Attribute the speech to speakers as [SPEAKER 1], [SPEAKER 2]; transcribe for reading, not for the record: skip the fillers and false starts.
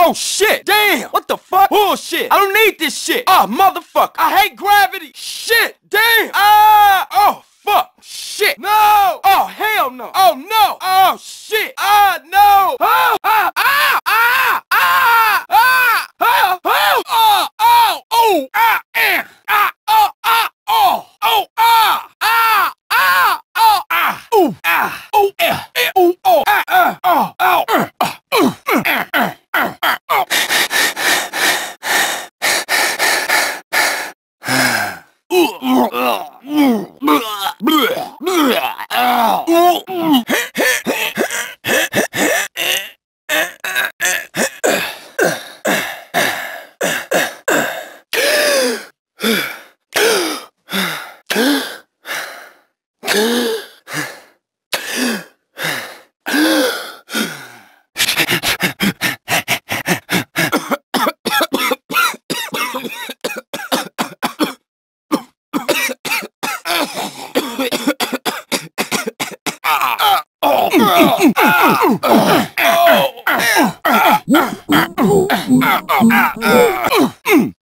[SPEAKER 1] Oh shit! Damn! What the fuck? Bullshit! I don't need this shit! Oh motherfucker! I hate gravity! Shit! Damn! Ah! Oh fuck! Shit! No! Oh hell no! Oh no! Oh shit! Ah no! Ah! Ah! Ah! Ah! Ah! Ah! Ah! Ah! Oh! Oh! Oh! Ah! Eh! Ah! Oh! Ah! Oh! Oh! Ah! Ah! Ah! Oh! Ah! Ooh! Ah! Oh! Eh! Eh! Ooh! Oh! Ah! Ah! Oh! Ow!